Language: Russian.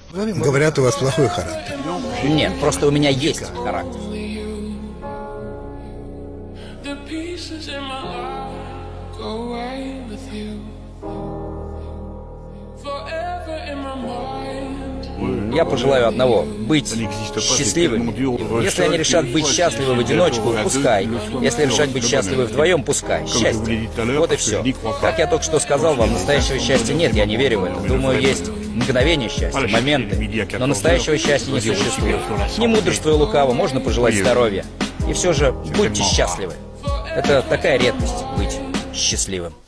Говорят, у вас плохой характер. Нет, просто у меня есть характер. Я пожелаю одного — быть счастливыми. Если они решат быть счастливы в одиночку, пускай. Если решат быть счастливы вдвоем, пускай. Счастье. Вот и все. Как я только что сказал вам, настоящего счастья нет, я не верю в это. Думаю, есть мгновения счастья, моменты. Но настоящего счастья не существует. Не мудрствуя лукаво, можно пожелать здоровья. И все же будьте счастливы. Это такая редкость — быть счастливым.